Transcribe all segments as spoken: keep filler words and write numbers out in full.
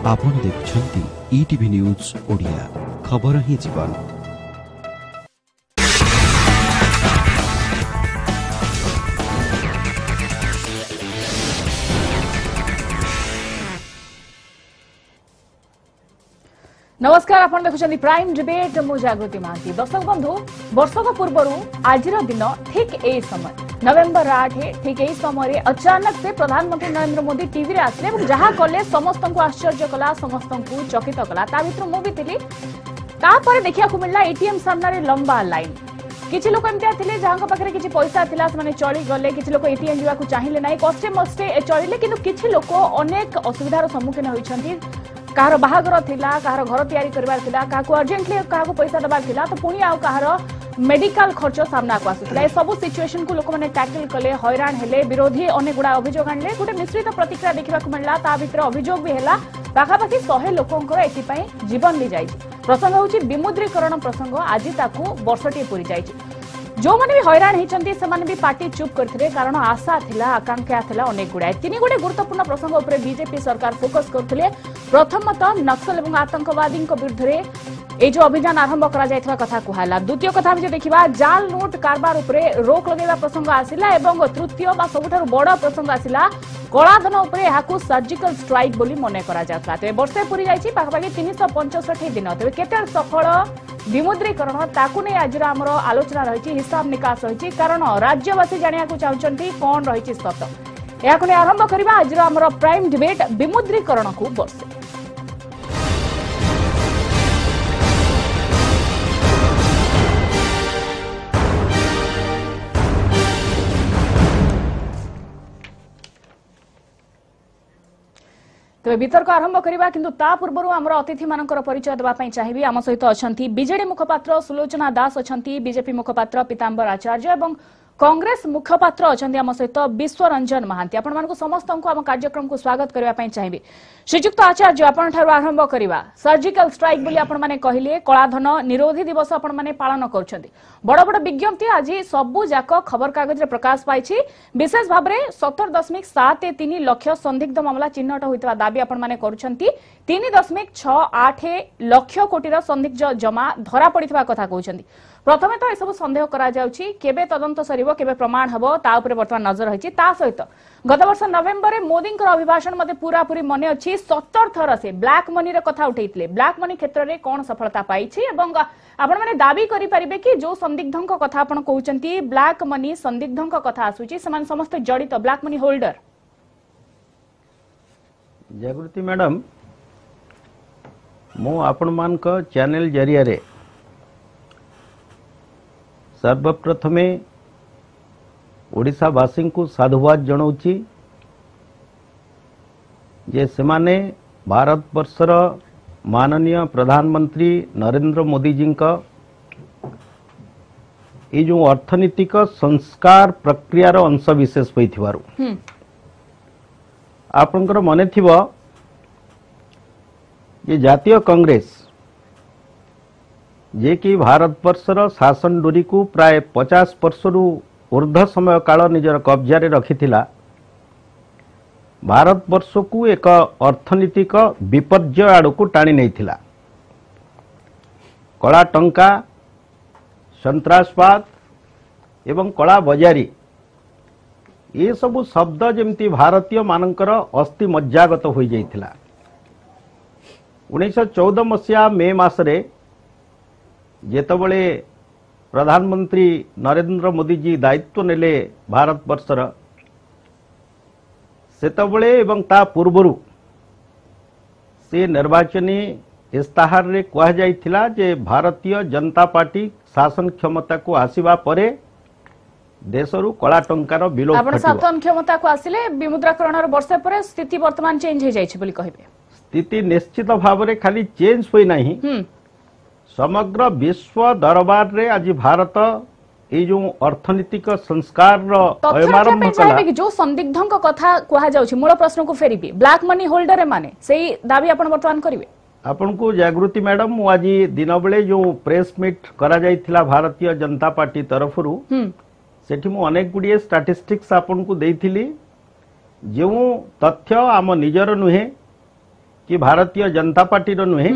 आपण देखुछंती ETV news Odia खबर ही जीवन। नमस्कार, आपण देखुछंती प्राइम डिबेट। मु जागृति महांती। दर्शक बंधु, वर्षक पूर्वर आज दिन ठीक ए समय नवेम्बर आठ ठीक यही समय अचानक से प्रधानमंत्री नरेंद्र मोदी टीवी रे आसले और जहाँ कले समस्त को आश्चर्य कला, समस्त को चकित कला। ता भीतर मु भी थिली। तापर देखिया को मिलला एटीएम सामने रे लंबा लाइन। किछि लोक एमतिया थिले जहाँ पाखरे किछि पैसा थिला से माने चली गले, किछि लोक एटीएम जीवा को चाहिले नाही, कष्टे मष्टे चलिले, किंतु किछि लोक अनेक असुविधार सम्मुखीन होइछंती। कहार बाहागर थिला, कहार घर तैयारी करबार थिला, काको अर्जेंटली काको पैसा दबार थिला, तो पुणी आउ कहार मेडिकल खर्च सामना को आसुथिला। ए सब सिचुएशन को लोक माने टैकल कले, हैरान हेले, विरोधी अनेक गुडा अभियोग आणले। गोटे मिश्रित प्रतिक्रिया देखा मिलला। ता भीतर अभियोग भी हैला पाखापाखि सौ लोकंकर एथिपाई जीवन ली जाइछि। प्रसंग होछि विमुद्रीकरण प्रसंग। आज ताकू वर्षटी पूरी जाइछि। जो माने भी हैरान होइछंती से माने भी पार्टी चुप करथिले, कारण आशा थिला, आकांक्षा थिला अनेक गुडा। तीन गुडे गुरुत्वपूर्ण प्रसंग उपरे बीजेपी सरकार फोकस करथिले। प्रथमतः नक्सल एवं आतंकवादी विरुद्ध ए जो अभियान आरंभ करा जायथवा कथा कहला। द्वितीय कथा हम जे देखिबा जाल नोट कारबार उपरे रोक लगेबा प्रसंग आसिला एवं तृतीय बा सबुठारु बड़ प्रसंग आसिला कलाधन उपरे याकू सर्जिकल स्ट्राइक बोली मने करा जाता। तो वर्षे पूरी जाइछि पाखापाखि तीन सौ पैंसठ दिन। तेज केते सफल विमुद्रीकरण ताकू नै आज आमर आलोचना रही, हिसाब निकास रही, कारण राज्यवासी जानिया को चाहते कौन रही सत। या आरंभ करबा आज आमर प्राइम डिबेट विमुद्रीकरण को वर्षे। तेज वितर्क आरंभ करबा, किंतु ता पूर्व आमर अतिथि मानकर परिचय देबा पई चाहिबी। आम सहित अछंती बीजेडी मुखपात्र सुलोचना दास अछंती, बीजेपी मुखपात्र पीतांबर आचार्य एवं कांग्रेस मुखपात्र अछंती आम सहित विश्वरंजन महांती। आपण मानक समस्त को आम कार्यक्रम को स्वागत करबा पई चाहिबी। श्रीजुक्त आचार्य, आपण ठारू आरंभ करबा। सर्जिकल स्ट्राइक बोली आपण माने कहिले, कलाधन निरोधी दिवस आपण माने पालन करछंती। बड़ बड़ विज्ञप्ति आज सबु जाक खबर कागज रे प्रकाश पाइछि। विशेष भाव में सत्तर दशमिक सात तीन लक्ष संदिग्ध मामला चिन्हट होइतबा दाबी आपण माने करूछंती। तीन दशमिक छ आठ लक्ष कोटीर संदिग्ध जमा धरा पड़ितबा कथा कहउछंती। प्रथमे तो एसबु संदेह करा जाउछि, केबे तदंत सरिबो, केबे प्रमाण हबो, ता उपरे वर्तमान नजर रहिछि। ता सहित गत वर्ष नवेम्बर रे मोदींकर अभिभाषण मते पूरा पूरी मने अछि। सत्तर थर से ब्लैक मनी रे कथा उठैतिले। ब्लैक मनी क्षेत्र रे कोन सफलता पाइछि एवं आपण माने दाबी करि परिबे कि जो संदिग्धंक कथा आपण कहउछंती, ब्लैक मनी संदिग्धंक कथा आसुछि, समान समस्त जड़ित black money holder. Jagruti madam, मो आपण मान को चैनल जरिया रे सर्वप्रथमे ओडिशावासी को साधुवाद जनाऊँगी जे सेमाने भारत वर्षर माननीय प्रधानमंत्री नरेंद्र मोदी जी का ये जो अर्थनीतिक संस्कार प्रक्रियार अंश विशेष होइथिबारु आपनकर मने थिबो ये जातीय कांग्रेस जे कि भारत वर्षर शासन डोरी को प्राय पचास वर्षरु ऊर्ध समय काल निजर कब्जा रे रखिथिला। भारत वर्ष को एक अर्थनीतिक विपर्य आड़ को टाणी नहीं। कला टंका, सन्त्रासवाद एवं कला बजारी ये सबु शब्द जमती भारतीय मानकर अस्थि मज्जागत हो जाइथिला। उन्नीस चौदह मसीहा मे मासरे जेतबले प्रधानमंत्री नरेंद्र मोदी जी दायित्व नेले भारत वर्षर, सेतबले एवं ता पूर्वरु से निर्वाचनी इस्ताहार रे कह जाइथिला जे भारतीय जनता पार्टी शासन क्षमता को आसीबा परे देशरु कला टंकार विलोप आपण शासन क्षमता को आसिले विमुद्राकरणर वर्षे परे स्थिति वर्तमान चेंज हो जाइछि बोली कहबे। स्थिति निश्चित भाव रे खाली चेंज होई नाही, समग्र विश्व दरबार रे आज भारत ये जो अर्थनीतिक संस्कार कि जो संदिग्धों कथा कहा जाउछि, मूल प्रश्न को फेरिबी ब्लैक मनी होल्डर माने सही दाबी आपण वर्तमान करिवे। आपण को जागृति मैडम, मु आज दिन बेले जो प्रेस मीट करा जाइथिला भारतीय जनता पार्टी तरफरु सेठी मु अनेक गुडिये स्टैटिस्टिक्स आपण को देइथिली। जो तथ्य आम निजर नुहे कि भारतीय जनता पार्टी रो नुहे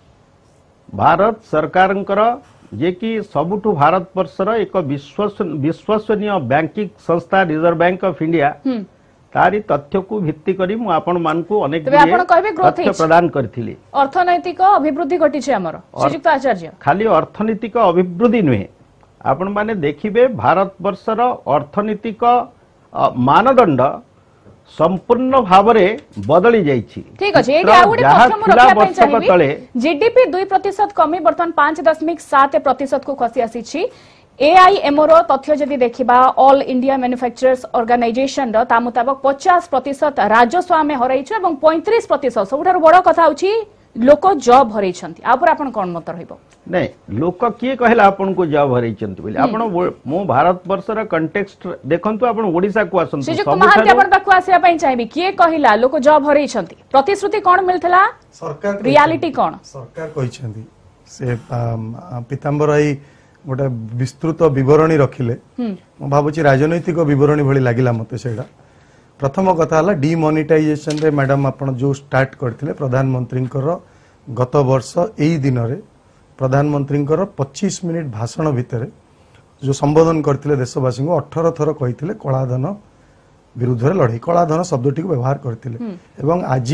भारत सरकार जे कि सबुठु भारत वर्षर एक विश्वसनीय बैंकिंग संस्था रिजर्व बैंक ऑफ इंडिया तारी तथ्य को भित्ति करी मु आपण मान को अनेक तथ्य प्रदान करथिली। अर्थनैतिक अभिवृद्धि घटी हमर श्रीयुक्त आचार्य खाली अर्थनैतिक अभिवृद्धि नुहे आपण माने देखिबे भारत वर्षर अर्थनैतिक मानदंड संपूर्ण भावरे बदली जाइछि। ठीक अछि एठी आ गुडी प्रथम रखिया पय चाहिबी जीडीपी दो प्रतिशत कमी वर्तमान पाँच दशमलव सात प्रतिशत को खसी आसीछि। एआईएमओ रो तथ्य जदि देखिबा ऑल इंडिया मैन्युफैक्चरर्स ऑर्गेनाइजेशन रो ता मुताबिक पचास प्रतिशत राजस्व में हरैछु एवं पैंतीस प्रतिशत सबुठार बड़ कथा होछि लोक जॉब हरैछंती आ पर आपण कोन मत रहइबो नहीं लोक किए कहला आपन को जॉब हरैछंती बोली आपण मो भारत वर्षर कंटेक्स्ट देखंतु आपण ओडिसा को आसंतु श्रीयुक्त महांती आपण पाखु आसिया पय चाहिबी किए कहला लोक जॉब हरैछंती प्रतिश्रुति कोन मिलथला सरकार रियलिटी कोन सरकार कहिछंती से पीतांबर आई गोटे विस्तृत विवरणी रखिले मो भाबुची राजनैतिक विवरणी भली लागिला मते सेडा प्रथम कथा हला डिमोनेटाइजेशन रे मैडम आपण जो स्टार्ट करथिले प्रधानमंत्री गत वर्ष एई दिन रे प्रधानमंत्री पच्चीस मिनिट भाषण भितर जो संबोधन करथिले देशवासी को अठारह थर कहिथिले कलाधन विरुद्ध रे लड़ाई कलाधन शब्दटी को व्यवहार करथिले एवं आज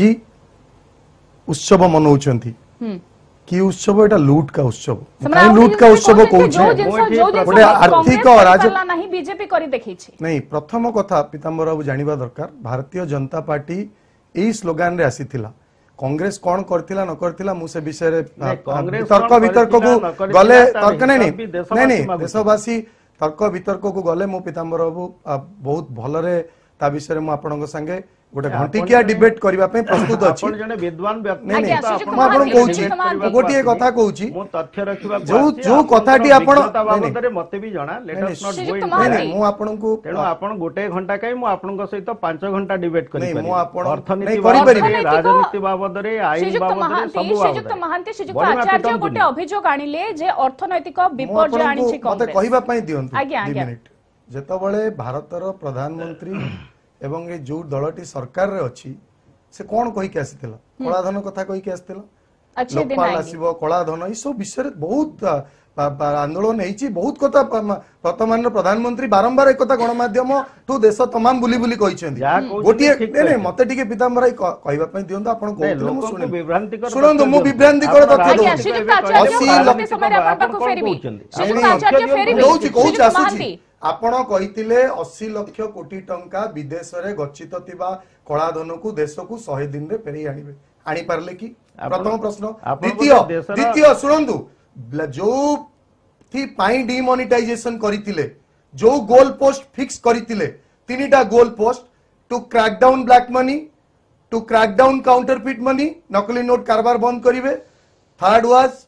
उत्सव मनौचंती कि उत्सव एटा लूट का उत्सव काई लूट का उत्सव कहउछे गोटे आर्थिक राज नाही बीजेपी करी देखैछि नहीं प्रथम कथा पीतांबर बाबू जानिबा दरकार भारतीय जनता पार्टी एई स्लोगान रे आसीथिला कांग्रेस कौन करथिला न करथिला मु से विषय रे तर्क वितर्क को गले तर्क नहीं नहीं नहीं देशवासी तर्क वितर्क को गले मु पीतांबर बाबू बहुत भलरे ता विषय मु आपनक संगे गोटे घंटिकिया डिबेट करबा पे प्रस्तुत अछि आपण जने विद्वान व्यक्ति नहीं नहीं मु आपन कहूची गोटिए कथा कहूची मु तथ्य रखिबा जो जो कथाटी आपण बाबतरे मते भी जणा लेट अस नॉट गो इन नहीं नहीं मु आपन को तेनो आपण गोटे घंटा काई मु आपनक सहित पाँच घंटा डिबेट करि नहीं मु आपन अर्थनीति बाबतरे राजनीति बाबतरे आईन बाबतरे सब श्रीयुक्त महांती श्रीयुक्त आचार्य गोटे अभियोग आनिले जे अर्थनैतिक विपर्यय आनिछि कांग्रेस मते कहिबा पई दियंतु दो मिनिट जेतबळे भारतर प्रधानमंत्री एवं ये जो दलटी सरकार रे अछि से कोन कहि के आसीथिला कलाधन कथा कहि के आसीथिला लोकपाल आसीबो कलाधन ई सब विषय बहुत आंदोलन हेछि बहुत कथा वर्तमान प्रधानमंत्री बारंबार एक कथा गणमाध्यम ठू देश तमाम बुली बुली कहिसेंती गोटिए नै नै मते टिके पीतांबर कहिबा पई दियंतु आपण कहथिले मु सुनि विभ्रांति कर सुनंदु मु विभ्रांति कर तथ्य दो श्रीयुक्त आचार्य समय आपण पाखु फेरिबी श्रीयुक्त आचार्य फेरिबी दोछि कहूछ आसुछि आपण कहिथिले अस्सी लाख कोटी टंका विदेश रे गच्छित थिबा कलाधन को देश को सौ दिन रे फेरी आनिबे आनी पारले कि प्रथम प्रश्न द्वितीय द्वितीय सुनंदु जो थी पाई डिमोनेटाइजेशन करिथिले जो गोल पोस्ट फिक्स करिथिले तीनटा goal post to crack down black money to crack down counterfeit money नकली नोट कारबार बंद करिवे third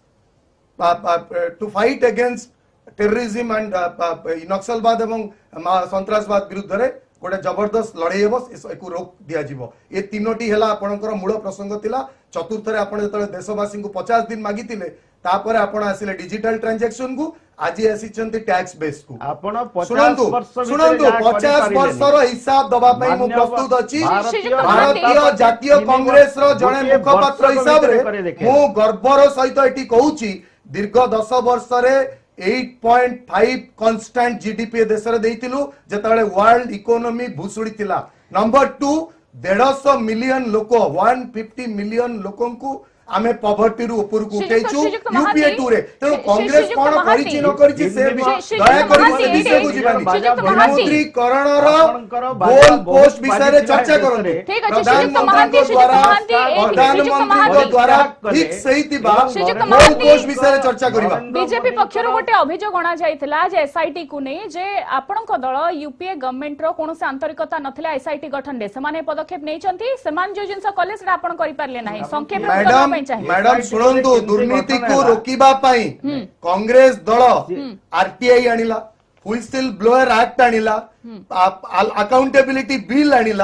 was to fight against terrorism and नक्सलवाद एवं सन्त्रासवाद विरुद्ध रे गोटे जबरदस्त लड़ाई हेबो एको रोक दिया जिवो ए तीनोटी हला आपनकर मूल प्रसंग थिला चतुर्थ रे आपण जतले देशवासी को पचास दिन मागितिले तापर आपण आसिले डिजिटल ट्रांजैक्शन को आज आसीचंती टैक्स बेस को आपण पचास वर्ष सुनंदु पचास वर्षर हिसाब दबा पई मु प्रस्तुत अछि भारतीय जातीय कांग्रेस रो जणे मुखपात्र हिसाब रे मु गर्वर सहित एटी कहूची दीर्घ दस वर्ष रे आठ पॉइंट पाँच कांस्टेंट जीडीपी देश रे देइतिलु जेताळे वर्ल्ड इकोनॉमी भूसुडी थिला नंबर टू डेढ़ मिलियन लोक एक सौ पचास मिलियन लोकन को आमे पॉवर्टी रु ऊपर को उठेचु यूपीए टू रे तो कांग्रेस कोन करिछि न करिछि से दया करि से विषय बुझिबानी विमुद्रीकरण रो गोल पोस्ट विषय रे चर्चा करंते प्रधानमंत्री द्वारा प्रधानमंत्री द्वारा ठीक सही थिबा गोल पोस्ट विषय रे चर्चा करिबा बीजेपी पक्षरु गोटे अभियोग गणा जायतिला जे एसआईटी को नै जे आपनक दल यूपीए गवर्नमेंट रो कोनोसे आंतरिकता नथिला एसआईटी गठन दे समाने पदक्षेप नै चंती समान जो जिंस कॉलेज रे आपन करि पारले नाही संक्षेप मैडम मैडम सुनंतु दुर्नीति को रोकिबा पाई कांग्रेस दल आरटीआई आनिला व्हिसिल ब्लोअर एक्ट आनिला अकाउंटेबिलिटी बिल आनिला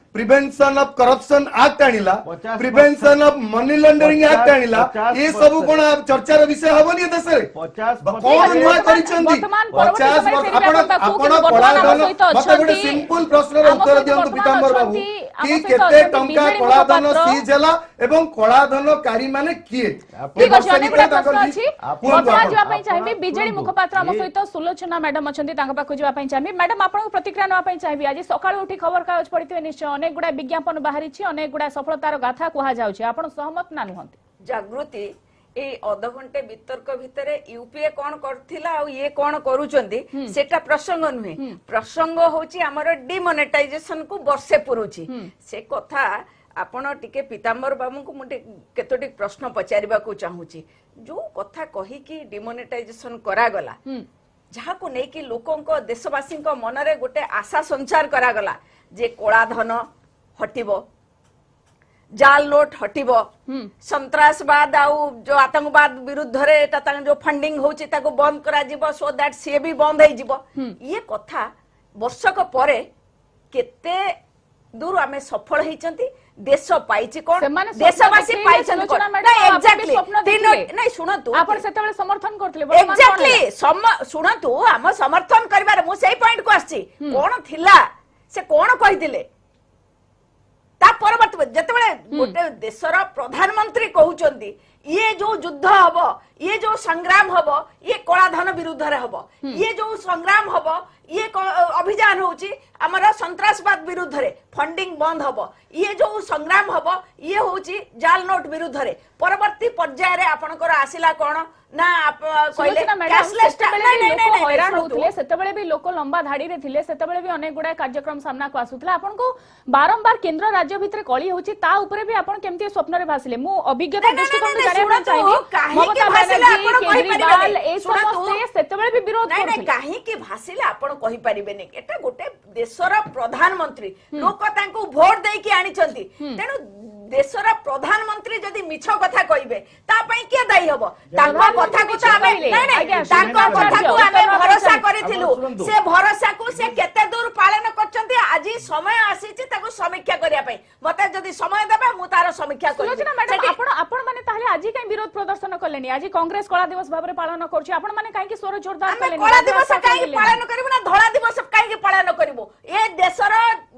प्रिवेंशन ऑफ करप्शन एक्ट आनिला prevention of money laundering act आनिला ये सब कोन चर्चार विषय हबनी देश रे पचास कोन नुआ करिसंदी पचास आपण आपण कला धन मते गोटे सिंपल प्रश्न रे उत्तर दियंतु पीतांबर बाबू कि केते टंका कला धन सीज हला एवं कला धन कारी माने किए ठीक अछि अनेक प्रश्न अछि वर्तमान जवा पई चाहिबी बिजेडी मुखपात्र हम सहित सुलोचना मैडम अछंती तांका पाखु जवा पई चाहिबी मैडम आपन को प्रतिक्रिया नवा पई चाहिबी आज सकाळ उठी खबर कागज पढितबे निश्चय अनेक गुडा विज्ञापन बाहरी छी अनेक गुडा सफलतार गाथा कुहा जाउछि आपन सहमत ना नहंती जागृति ए अध घंटे वितर्क भितरे यूपीए कौन करथिला और ये कौन करूचंदी सेटा प्रसंग नुहे प्रसंग होची हमर डिमोनेटाइजेशन को वर्षे पुरुची से कथा आपण टिके पीतांबर बाबू को मुटे केतोटी प्रश्न पचारिबा को चाहूची जो कथा कही कि डिमोनेटाइजेशन करा गला जहा को नै कि लोकों को देशवासी को मन रे गोटे आशा संचार करा गला जे कोला धन हटिबो जाल नोट हटिबो संत्रासवाद आउ जो आतंकवाद विरुद्ध रे ता जो फंडिंग होची ताको बंद करा जिवो सो दैट से भी बंद हे जिवो ये कथा वर्षक परे केते दूर आमे सफल हेचंती देश पाइछि कोन देशवासी पाइछन कोन एग्जैक्टली नहीं सुनतु आपण सेतेबेले समर्थन करथले एग्जैक्टली सुनतु हम समर्थन करबार मु सेही पॉइंट को आछि कोन थिला से कोन कहि दिले ता परवर्ती जतबेले गोटे देशर प्रधानमंत्री कहउचंदी ये जो युद्ध हबो ये जो संग्राम हबो ये कला धन विरुद्ध रे हबो ये जो संग्राम हबो ये अभियान होची हमर संत्रासवाद विरुद्ध रे फंडिंग बंद हबो ये जो संग्राम हबो ये होची जाल नोट विरुद्ध रे परवर्ती पर्याय रे आपनकर आसिला कोन ना आप कहले कैशलेस लोक हैरान होतले सेतेबेले भी लोक लंबा धाडी रे थिले सेतेबेले भी अनेक गुडा कार्यक्रम सामना को आसुतला आपन को बारंबार केंद्र राज्य भितर कली होची ता ऊपर भी आपन केमती स्वप्न रे भासिले मु अभिज्ञता दृष्टिकोण रे जानिया चाहिबी ममता बनर्जी केजरीवाल ए समस्त सेतेबेले भी विरोध करथिले नहीं काहे कि भासिले आपन कहि परिबेनी एटा गोटे देशर प्रधानमंत्री लोक तांको वोट देई कि आनी छंती तेनु देशर प्रधानमंत्री जदि मिछ कथा कहिबे ता पई के दाई हबो तांको कथा को तो हमें नहीं नहीं तांको कथा को हमें भरोसा करिथिलु से भरोसा को से केते दूर पालन करचंती आज समय आसीची ताको समीक्षा करिया पई मते जदि समय देबे मु तार समीक्षा करिबे सुलोचना मैडम आपण आपण माने ताहले आज काई विरोध प्रदर्शन करलेनी आज कांग्रेस कला दिवस भाबरे पालन करछि आपण माने काई कि स्वर जोरदार करलेनी कला दिवस काई पालन करबो ना धळा दिवस काई पालन करबो ए देशर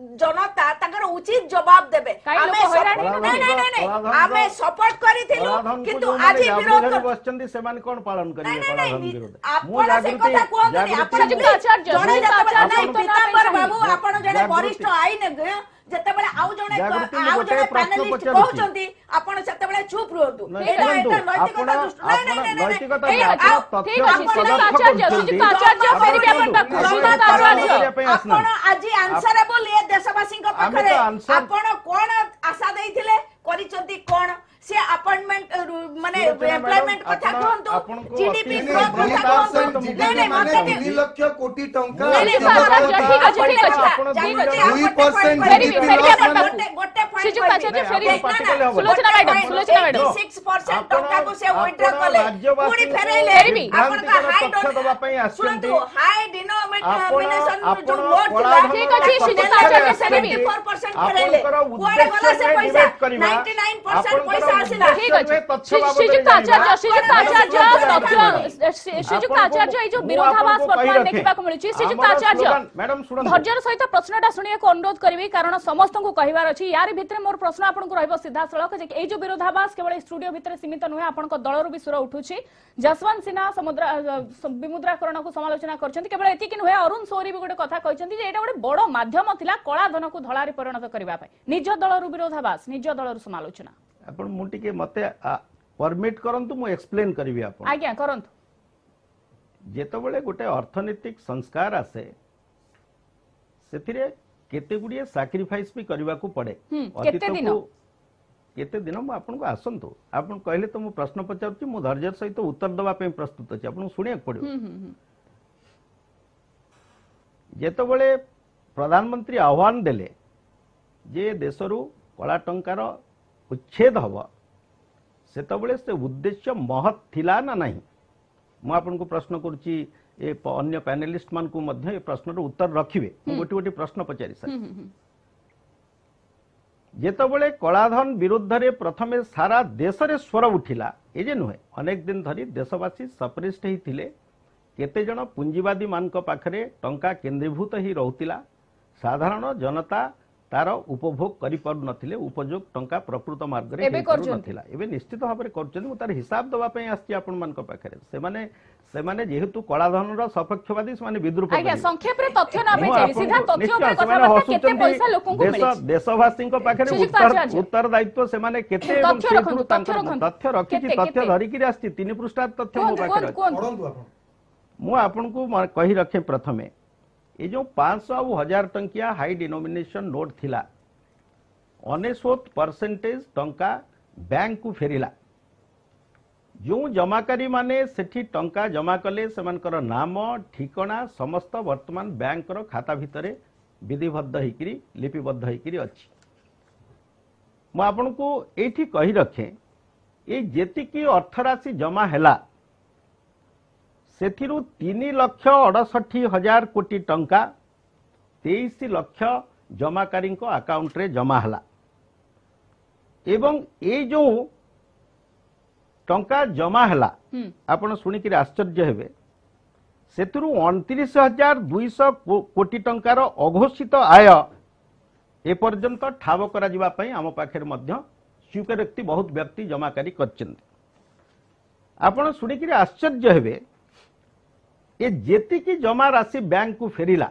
जनता ताकर उचित जवाब देबे हमें नहीं नहीं नहीं हमें सपोर्ट करिथिलु किंतु आज विरोध कर बसचंदी सेमान कोन पालन करिवे कला धन विरोध मु जागृति आपण जुक्त आचार्य जणे जतबे पीतांबर बाबू आपण जणे वरिष्ठ आईन जतबे आउ जणे आउ जणे पैनलिस्ट कहउचंती आपण सेतबे चुप रहतु एटा एटा नैतिकता दृष्टि नहीं नहीं नहीं ठीक अछि जुक्त आचार्य जुक्त आचार्य फेरि भी आपण जुक्त आचार्य आपण आज आंसरेबल ए देशवासी को पाखरे आपण कोन आशा देइथिले करिचंती कोन से अपॉइंटमेंट माने एम्प्लॉयमेंट कथा कहंतु जीडीपी ग्रोथ कथा कहंतु नहीं नहीं माने तीन लाख कोटी टंका नहीं नहीं ठीक अछि ठीक अछि दो परसेंट फेरि जीडीपी फेरि आपण गोटे गोटे से जुक्त आचार्य फेरि सुलोचना मैडम सुलोचना मैडम छह परसेंट टंका को से विथड्रॉ कले पूरी फेरेले फेरि भी आपण का हाई तथ्य दबा पई आछंती सुनतु हाई डिनोमिनेशन जो नोट थिला ठीक अछि से जुक्त आचार्य फेरि भी चौबीस परसेंट फेरेले कोडे वाला से पैसा निन्यानवे परसेंट पैसा ठीक अछि श्रीजुक्त आचार्य श्रीजुक्त आचार्य तथ्य श्रीजुक्त आचार्य ए जो विरोधाभास वर्तमान देखिबा को मिलुची श्रीजुक्त आचार्य मैडम सुन धैर्यर सहित प्रश्नटा सुनिया को अनुरोध करबी कारण समस्त को कहिबार अछि यार भितरे मोर प्रश्न आपन को रहबो सीधा सळक जे ए जो विरोधाभास केवल स्टूडियो भितरे सीमित नुहे आपन को दळर भी सुर उठुची जसवंत सिन्हा समुद्र विमुद्राकरण को समालोचना करछंती केवल एति कि नुहे अरुण सोरी भी गोटे कथा कहछंती जे एटा गोटे बडो माध्यम थिला कला धन को धळारी परिणत करबा पय निज दळर विरोधाभास निज दळर समालोचना आपण मु टिके मते परमिट करंतु मु एक्सप्लेन करबी आपण आज्ञा करंतु जेतबेले गोटे अर्थनैतिक संस्कार आसे सेथिरे केते गुडिए सैक्रिफाइस भी करबा को पड़े केते दिन केते दिन मु आपन को आसंतु आपन कहले तो मु प्रश्न पचारछि मु धैर्य सहित उत्तर दबा पे प्रस्तुत अछि आपन सुनिया पड़ियो जेतबेले प्रधानमंत्री आह्वान देले जे देशरु कला टंकार उच्छेद हवा सेतबेले से उद्देश्य महत थिला ना नहीं मु आपन को प्रश्न करूची ए अन्य पैनलिस्ट मान को मध्य ए प्रश्न रो उत्तर रखिबे मु गोटी गोटी प्रश्न पचारि सर जेतबले कलाधन विरुद्ध रे प्रथमे सारा देश रे स्वर उठिला ए जे नुहे अनेक दिन धरी देशवासी सपरिष्ट ही थिले केते जन पुंजीवादी मानक पाखरे टंका केंद्रीभूत ही रहउतिला साधारण जनता तार उपभोग करि पारु नथिले उपयोग टंका प्रकृत मार्ग रे एबे करू नथिला एबे निश्चित भाबरे करचନ୍ତି मु तार हिसाब दवा पई आस्ति आपन मानक पाखरे से माने से माने जेहेतु कलाधन रो सपक्षवादी से माने विद्रुप आज्ञा संक्षेप रे तथ्य ना पे सीधा तथ्य पे कथा बात केते पैसा लोकन को मिले देशवासी को पाखरे उत्तर उत्तर दायित्व से माने केते एवं सेतु तथ्य रखि तथ्य धरि कि आस्ति तीन पृष्ठ तथ्य मो पाखरे पढंतु आपन मु आपन को कहि रखे प्रथमे ये जो पांच सौ और हजार टंकिया हाई डिनोमिनेशन नोट थिला अनेशोत परसेंटेज टंका बैंक को फेरिला जो जमाकारी माने सेठी टंका जमा कले सेमानकर नाम ठिकना समस्त वर्तमान बैंक रो खाता भितरे विधिबद्ध होइकरी लिपिबद्ध होइकरी अछि मु आपन को एठी कहि रखे ए जेति की अर्थराशि जमा हैला सेथिरु तीन लक्ष अड़सठी हजार कोटी टंका तेईस लक्ष जमाकारी अकाउंट रे जमा हला एवं ए जो टंका जमा हला आपण सुनिक आश्चर्य हेबे सेथिरु उनतीस हजार दुईश कोटी टंकार अघोषित आय ए पर्यंत ठाव करा जिबा पई आम पाखरे मध्य स्वीकारोक्ति बहुत व्यक्ति जमाकारी करछन्ति आपण सुनिक आश्चर्य हेबे ये जेति की जमा राशि बैंक को फेरिला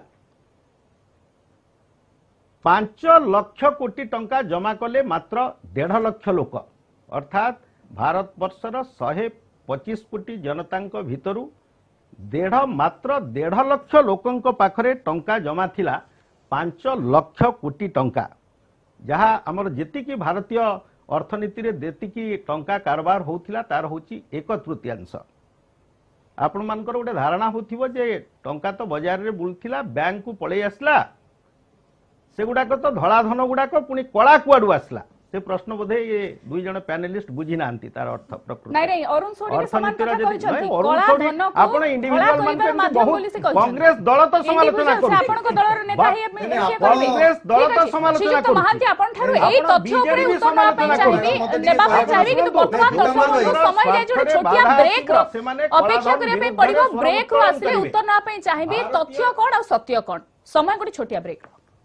पांच लक्ष कोटी टंका जमा कले मात्र डेढ़ लक्ष लोक अर्थात भारत वर्षर शहे पचीस कोटी जनता भितरु डेढ़ मात्र डेढ़ लक्ष लोकंक पाखरे टंका जमा थिला पांच लक्ष कोटी टंका जहा हमर जेति की भारतीय अर्थनीति रे जेति की टंका कारोबार होउथिला तार होची एक तृतीयांश आपण मानकर गोटे धारणा होथिबो जे टंका तो बाजार रे बुलथिला बैंक को पळै आसला से गुडाक तो धड़ा धन गुडाक पुनी कला कुआडू आसला से प्रश्न बोधे ये दुई जन पैनलिस्ट बुझी नांती तार अर्थ प्रकृति नहीं नहीं अरुण सोडी के समान कथा कहिसथि कला धन को आपण इंडिविजुअल मान बहुत कांग्रेस दल तो समालोचना करू आपण को दलर नेता ही कांग्रेस दल तो समालोचना करू महांती आपण ठारू एई तथ्य ऊपर उत्तर पे चाहिबी नेबा पे चाहिबी कि वर्तमान दर्शक समय जे जो छोटिया ब्रेक अपेक्षा करे पे पड़िबो ब्रेक रो आसले उत्तर ना पे चाहिबी तथ्य कोन और सत्य कोन समय गोटी छोटिया ब्रेक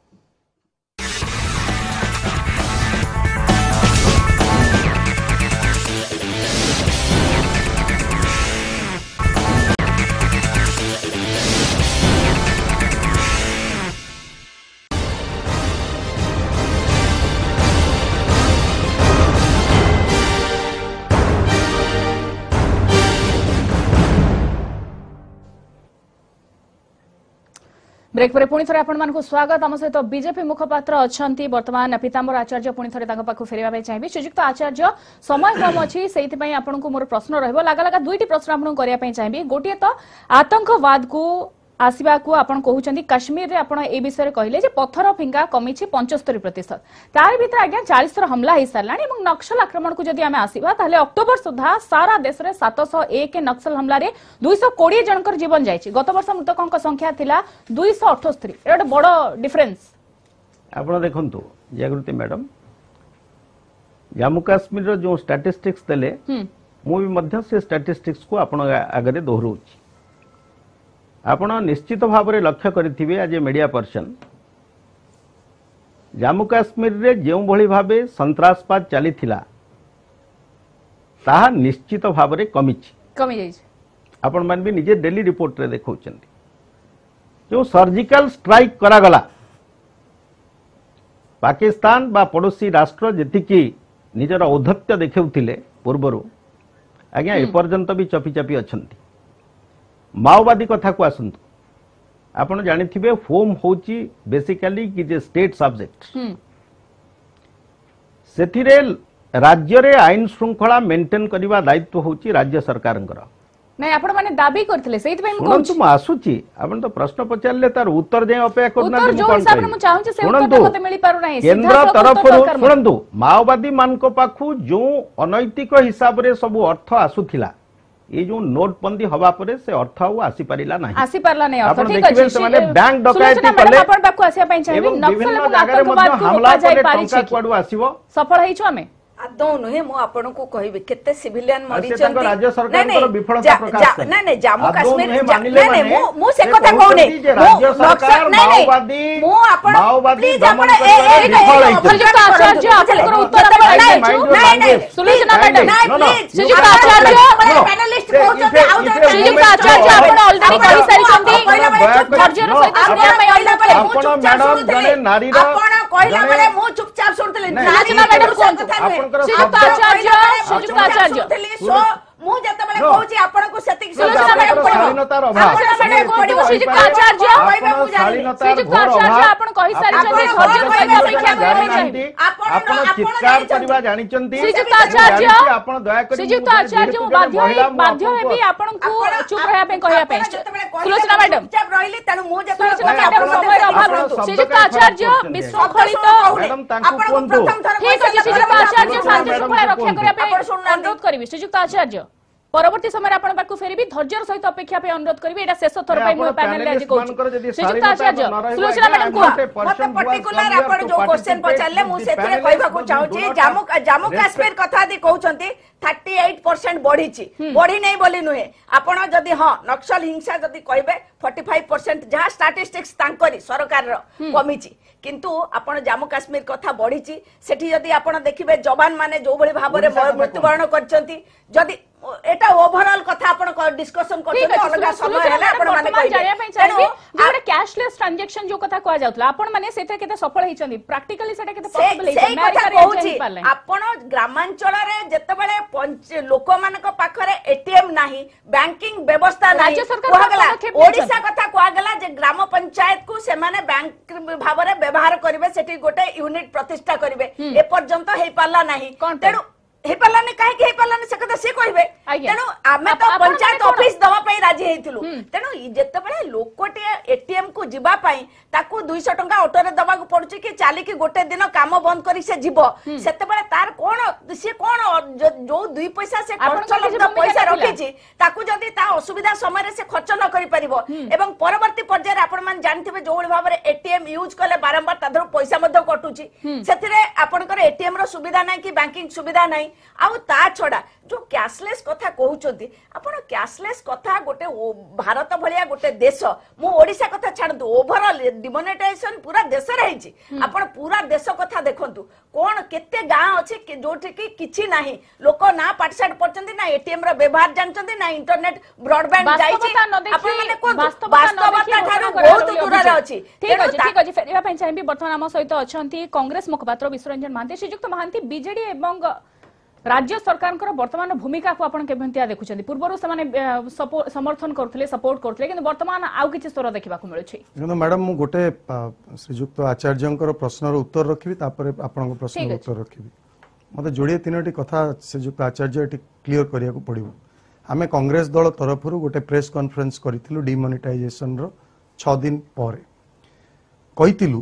ब्रेक पर पुणी थे आपण स्वागत आम सहित बीजेपी मुखपात्र अच्छा बर्तमान पीताम्बर आचार्य पुणी थे पाखु फेरवा चाहिए श्रीजुक्त आचार्य समय कम अच्छी से आपन को मोर प्रश्न रहा दुईटी प्रश्न आपको करने चाहिए गोटे तो आतंकवाद को आसवा को आपन कहउछंती काश्मीर रे आपन ए विषय कहले जे पत्थर फिंगा कमी छि पचहत्तर प्रतिशत तार भीतर आज्ञा चालीस थर हमला हो सारानी एवं नक्सल आक्रमण को जदि आमे आसीबा ताले अक्टोबर सुधा सारा देश रे सात सौ एक नक्सल हमला रे दो सौ बीस जनकर जीवन जायछि गत वर्ष मृतकक संख्या थिला दो सौ अठहत्तर एटा बड़ डिफरेंस आपन देखंतु जागृति मैडम जम्मू काश्मीर रो जो स्टैटिस्टिक्स देले मु भी मध्य से स्टैटिस्टिक्स को आपन आगरे दोहराउछि आपण निश्चित भाव में लक्ष्य करेंगे आज मीडिया पर्सन जम्मू काश्मीर रे जो भली भावे संत्रासवाद चली ताहा निश्चित भाव में कमी कमी जाइए आपण मान भी निजे डेली रिपोर्ट रे देखौछन जो सर्जिकल स्ट्राइक करागला पाकिस्तान बा पड़ोसी राष्ट्र जेतिकी निजर औद्धत्य देखौथिले पूर्वरु आज्ञा एपर्यंत भी चपी चपी अछंती माओवादी कथा को आसतु आपण जानिथिबे होम होची बेसिकली कि जे स्टेट सब्जेक्ट सेथिरे राज्य रे आईन श्रृंखला मेंटेन करबा दायित्व होची राज्य सरकारंकर नहीं आपण माने दाबी करथिले सेहि पय हम कहू हम आसुची आपण तो प्रश्न पचारले तार उत्तर जे अपेक्षा करना उत्तर जो हिसाब रे हम चाहू से उत्तर मते मिली पारु नाही केंद्र तरफ सुनंतु माओवादी मान को पाखु जो अनैतिक हिसाब रे सब अर्थ आसुथिला ये जो नोटबंदी हवा परे से अर्थ आउ आसी परिला नाही आसी परला नहीं अर्थ आपण ठीक देखिबे अछि से माने बैंक डकैती कले आपण बाकु आसिया पई चाहिबे एवं नक्सल विभिन्न एवं जगह रे आतंकवाद मध्य को हमला रोका जाई परे पारि टंका छै कुआडू आसीबो सफल हेइछु आमे आदौ नुहे मु आपन को कहबे केते सिविलियन मरि से तांको राज्य सरकार को विफलता प्रकाश नहीं नहीं जम्मू आदौ काश्मीर नुहे नहीं मानिले नहीं माने मु मु से से कथा कहू कहउछंती नहीं जे राज्य सरकार माओवादी मु आपन माओवादी प्लीज दमन आपन ए करबारे विफल ए होइछे। श्रीजुक्त आचार्य आपनकर उत्तर नहीं नहीं नहीं सुलोचना मैडम नहीं No, no. प्लीज श्रीजुक्त आचार्य पैनलिस्ट से कहउछंती इफे- आउ इफे श्रीजुक्त आचार्य आपण ऑलरेडी कहि सारिछंती धैर्यर सहित सुनिया पई अनुरोध करे आपण मैडम जने नारी रो आपण कहला बेले मु चुपचाप सुनतली सुलोचना मैडम कोंतु श्रीजुक्त आचार्य श्रीजुक्त आचार्य सो मु जते बेले कहूची आपण को सेति सुलोचना मैडम पडिबो स्वाधीनतार अभाव सुलोचना मैडम पडिबो श्रीजुक्त आचार्य आपण स्वाधीनतार श्रीजुक्त घोर आचार्य अभाव आपण कहि सारिछंती धैर्यर सहित अपेक्षा करबे चाहिए आपण चित्कार करबा जानिचंती श्रीजुक्त आचार्य आपण दया करी श्रीजुक्त आचार्य मु बाध्य बाध्य हेबी आपण को चुप रहया पे कहया पे सुलोचना मैडम चुपचाप रहिली तनु मु जते सुलोचना मैडम समय अभाव श्रीजुक्त आचार्य विश्वखलित मैडम तांकु कोंतु ठीक अछि श्रीजुक्त आचार्य शांति शृंखला रक्षा करिया पे अनुरोध करिवि श्रीजुक्त आचार्य परवर्ती समय आपण पाकु फेरिबी धैर्यर सहित अपेक्षा पे अनुरोध करिवि एटा शेष थर पई मो पैनल रे आज कहू श्रीजुक्त आचार्य सुलोचना मैडम को मते पर्टिकुलर आपण जो क्वेश्चन पचारले मु सेथिरे कहबा को चाहूची जम्मू जम्मू काश्मीर कथा दी कहउचंती अड़तीस परसेंट बढ़ी ची बढ़ी नहीं बोली नुहे आपण जदी हां नक्सल हिंसा जदी कहबे पैंतालीस परसेंट जहा स्टैटिस्टिक्स तांकरी सरकार रो कमी ची किंतु आपण जम्मू काश्मीर कथा बढ़ी ची सेठी जदी आपण देखिबे जवान माने जो भली भाबरे मृत्युवरण करचंती जदी एटा ओवरऑल कथा आपण डिस्कशन करछन अलग समय हेले आपण माने जानिया पे चाहिबी जे कैशलेस ट्रांजैक्शन जो कथा कहया जाउतला आपण माने सेते केते सफल हेचंदी प्रैक्टिकली सेटा केते पॉसिबल हेचंदी मैं कथा कहूची आपण ग्रामांचल रे जते बेले लोक मानक पाखरे एटीएम नाही बैंकिंग व्यवस्था नाही राज्य सरकार ओडिसा कथा कहया गेला जे ग्राम पंचायत को से माने बैंक भाबरे व्यवहार करिवे सेठी गोटे यूनिट प्रतिष्ठा करिवे ए पर्यंत हेई पाला नाही तेनु हे पालाने काहे के हे पालाने से कथा से कहबे तेनु आमे तो पंचायत ऑफिस दवा पई राजी हेतिलु तेनु जते बेले लोकटे एटीएम को जिबा पई ताकू दो सौ टंका ऑटो रे दबा को पड़ुची कि चाली कि गोटे दिन काम बंद करी से जीवो सेते बेले तार कोन से कोन जो दो पैसा से खर्च लग्न पैसा रखिची ताकू जदी ता असुविधा समय रे से खर्च न करि परिबो एवं परवर्ती पर्याय आपण मान जानथिबे जो भली भाबरे एटीएम यूज कले बारंबार तादर पैसा मध्ये कटुची सेतिरे आपनकर एटीएम रो सुविधा नै कि बैंकिंग सुविधा नै आउ ता छडा जो कैशलेस कथा कहउचोती आपण कैशलेस कथा गोटे भारत भलिया गोटे देश मु ओडिसा कथा छाडतु ओवरऑल डिमोनेटाइजेशन पूरा देश रे हिची आपण पूरा देश कथा देखंतु कोन केते गां अछि जोठी कि किछि नाही लोक ना पाठशाट पड़चंती ना एटीएम रो व्यवहार जानचंती ना इंटरनेट ब्रॉडबैंड जाईची आपण माने कोन वास्तवता ठारो बहुत दूर रे अछि ठीक अछि ठीक अछि फेरिबा पई चाहिबी वर्तमान हम सहित अछंती कांग्रेस मुखपात्र विश्वरंजन महांती श्रीजुक्त महांती बीजेडी एवं राज्य सरकार वर्तमान भूमिका को आपण केभंतिया देखुछंती पूर्वरु समाने समर्थन करथले सपोर्ट करथले किंतु वर्तमान आउ किछि स्तर देखिबा को मिलुछि किंतु मैडम मु गोटे श्रीजुक्त आचार्यंकर प्रश्नर उत्तर रखिबी तापर आपनक प्रश्नर उत्तर रखिबी मते जोड़िए तीनोटी कथा श्रीजुक्त आचार्य एटी क्लियर करिया को पड़िबो आमे कांग्रेस दल तरफरु गोटे प्रेस कॉन्फ्रेंस करिथिलु डिमोनेटाइजेशन रो छह दिन परे कहिथिलु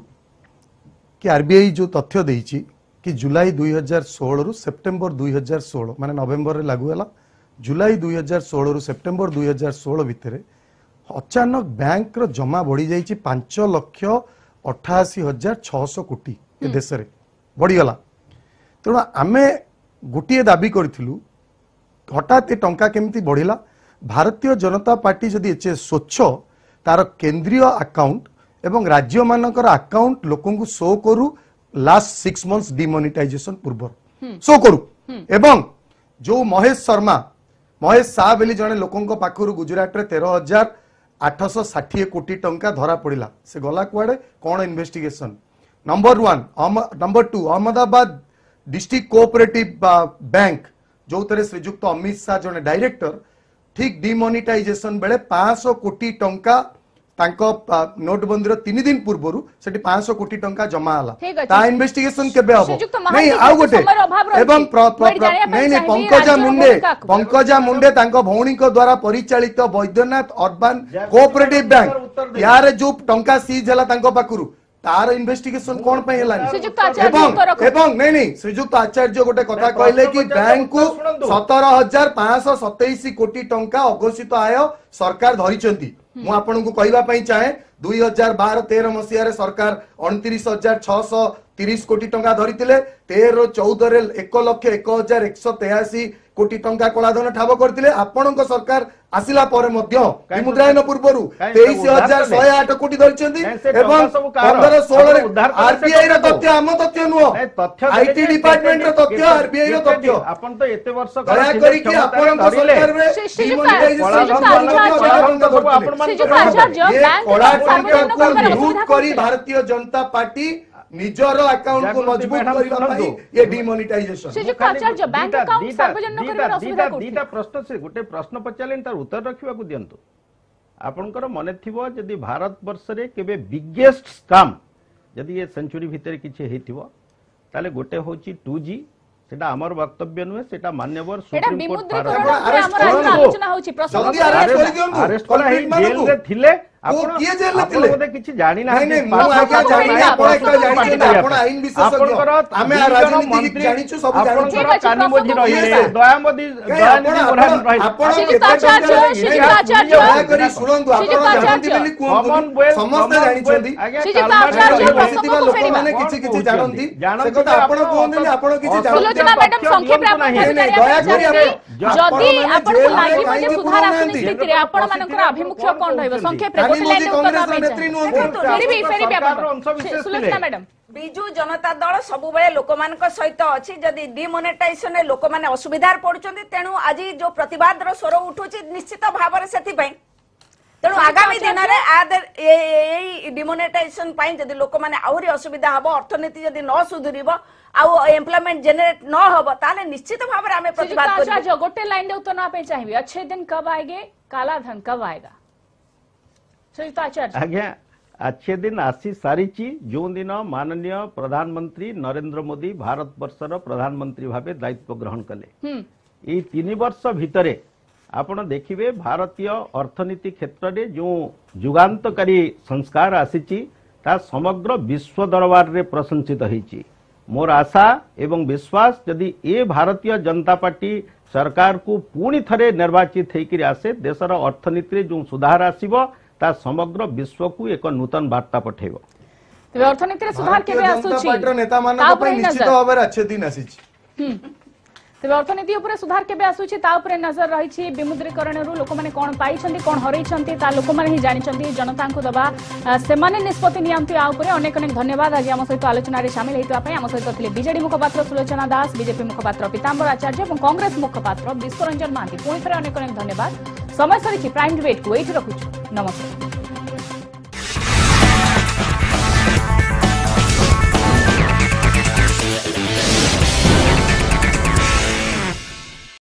कि आरबीआई जो तथ्य देइछि कि जुलाई दुई हजार सोलह रु सेप्टेम्बर दुई हजार सोलह माने नवेम्बर रे लागू हैला जुलाई दुई हजार सोलह रु सेप्टेम्बर दुई हजार सोलह भितरे अचानक बैंक रो जमा बढ़ी जाइछि पांच लक्ष अठासी हजार छःश कोटी ए देश रे बढ़ी गला तेणु आमे गोटे दाबी करथिलु हठात ए टंका केमती बढ़िला भारतीय जनता पार्टी जदि एचे स्वच्छ तार केंद्रीय अकाउंट एवं राज्य मानकर अकाउंट लोकन को शो करू लास्ट सिक्स मंथ्स डिमोनेटाइजेशन पूर्व शो करू एवं जो महेश शर्मा महेश शाह बेली जने लोकन पाखरु गुजरात रे तेरह हजार आठश षाठी कोटी टंका धरा पड़िला से गला कुआडे कौन investigation number one number two Ahmedabad district cooperative bank जो तेरे श्रीजुक्त अमित शाह जने डायरेक्टर ठीक डिमोनेटाइजेशन बेले पाँच सौ कोटी टंका तांको नोटबंदी रो तीन दिन पूर्वरु सेठी पाँच सौ कोटी टंका जमा हला ता इन्वेस्टिगेशन केबे हबो नहीं आउ गोटे एवं नहीं नहीं पंकजा मुंडे पंकजा मुंडे तांको भौणी को द्वारा परिचालित वैद्यनाथ अर्बन कोऑपरेटिव बैंक यार जो टंका सीज हला तांको पाखरु तार इन्वेस्टिगेशन कौन पे हेलानी श्रीजुक्त आचार्य एवं उत्तर रखो। एवं नहीं नहीं श्रीजुक्त आचार्य गोटे कथा नहीं, कहले कि प्रश्न बैंक को पचास शुणନ୍ତୁ। सतर हजार पांच सतैश कोटी टंका अघोषित आय सरकार धरिचंती मु आपन को कहबा पई चाहे दुई हजार बारह तेरह मसीह रे सरकार उनतीस हजार छःश तीस कोटी टंका धरितिले तेरह चौदह रे एक लक्ष एक हजार एक सौ तेयासी कोटी टंका कलाधन ठाब करतिले आपनक सरकार आसिला परे मध्य विमुद्रायन पूर्वरु तेईस हजार शहे आठ कोटी धरिचंती एवं पंद्रह सोलह रे आरबीआई रो तथ्य आम तथ्य नुह आईटी डिपार्टमेंट रो तथ्य आरबीआई रो तथ्य आपण तो एते वर्ष दया करी कि आपनक सरकार रे डिमोनेटाइजेशन करी भारतीय जनता पार्टी निजर अकाउंट को मजबूत करबा पई ये डिमोनेटाइजेशन श्रीजुक्त आचार्य बैंक अकाउंट सार्वजनिक करिवार असुविधा कोठी दीटा प्रश्न से गोटे प्रश्न पचालेन तार उत्तर रखिबा को दियंतु आपनकर मने थिबो यदि भारत वर्ष रे केबे बिगेस्ट स्कैम यदि ये सेंचुरी भितर किछि हेतिबो ताले गोटे होची टू जी सेटा हमर वक्तव्य नुहे सेटा मान्यवर सुप्रीम कोर्ट आलोचना होची प्रश्न जल्दी अरेस्ट करि दियंतु अरेस्ट करा हे जेल रे थिले को किए जेल रे थिले बोले किछि जानि ना नहीं नहीं मु आज्ञा जानि आपण एकटा जानि छै आपण आईन विशेषज्ञ आमे राजनीति जानि छु सब जानि ठीक अछि, कानी मोदी प्रश्न रहिले दयामोदी दयानिधि बोरान रहिले आपण श्रीजुक्त आचार्य, श्रीजुक्त आचार्य, दया करी शुणंतु आपण श्रीजुक्त जानନ୍ତି आचार्य, ବୋଲି कुहंतु समस्त जानि छथि श्रीजुक्त आचार्य, बसिଥିବା ଲୋକମାନେ କିଛି କିଛି ଜାଣନ୍ତି ସେ କଥା ଆପଣ କୁହନ୍ତୁନି ଆପଣ କିଛି सुलोचना ଜାଣନ୍ତି मैडम संक्षेप रे आपण नहीं, नहीं, दया करी जदि आपण आपण जेल लागि में मध्ये काहेकि सुधार आसुनी पुरौनाहाନ୍ତି? स्थिति रे आपण मानकर अभिमुख्य कोन रहइबो संक्षेप रे रानी गोटे लाइन मोदी उत्तर कांग्रेस दबा नेत्री नुहंती फेरी भी फेरी भी सरकारର आपण अंशविशेष सुलोचना ଥିଲେ। मैडम विजु जनता दल सबुबले लोकमानक सहित अछि जदि डिमोनेटाइजेशन रे लोकमाने असुविधार पडुचंती तेनु आज जो प्रतिवाद रो स्वर उठुची निश्चित भाବରେ सेति पई तेनु आगामी दिन रे आदर एई डिमोनेटाइजेशन पई जदि लोकमाने आउरी असुविधा हबो अर्थनीति जदि न सुधुरिबो आउ एम्प्लॉयमेंट जनरेट न हबो ताले निश्चित भाବରେ आमे प्रतिवाद श्रीजुक्त करिबो आचार्य गोटे लाइन रे उत्तर ना पे चाहिए अच्छे दिन कब आएंगे काला धन कब आएगा श्रीजुक्त आचार्य आज्ञा अच्छे दिन आसी सारी जो दिन माननीय प्रधानमंत्री नरेंद्र मोदी भारत वर्षर प्रधानमंत्री भावे दायित्व ग्रहण कले हम्म ये तीन वर्ष भितरे आपण देखिए भारतीय अर्थनीति क्षेत्र में जो जुगांतकारी संस्कार आसीची ता समग्र विश्व दरबार रे प्रशंसित होईची मोर आशा एवं विश्वास यदि ए भारतीय जनता पार्टी सरकार को पुणी थरे निर्वाचित होकर आसे देशर अर्थनीति रे जो सुधार आसीबो ता समग्र विश्व को एक नूतन वार्ता पठेबो तेबे अर्थनीति रे सुधार केबे आसुची पार्टी नेता मानक पई निश्चित भाବରେ अच्छे दिन आसीची हम्म तेबे अर्थनीति उपरे सुधार केबे आसुची ता उपरे नजर रहिछि विमुद्रीकरण रु लोक माने कोन पाई छथि कोन हरई छथि ता लोक माने ही जानि छथि जनता को दबा सेमाने निष्पत्ति नियंती आ उपरे अनेक अनेक धन्यवाद आज हम सहित आलोचना रे शामिल हेतु आपै हम सहित थिले बीजेडी मुखपात्र सुलोचना दास बीजेपी मुखपात्र पीतांबर आचार्य और कांग्रेस मुखपात्र विश्वरंजन महांती पुणी थरे अनेक अनेक धन्यवाद समय सरिछि प्राइम डिबेट को एठी रखुछु नमस्कार।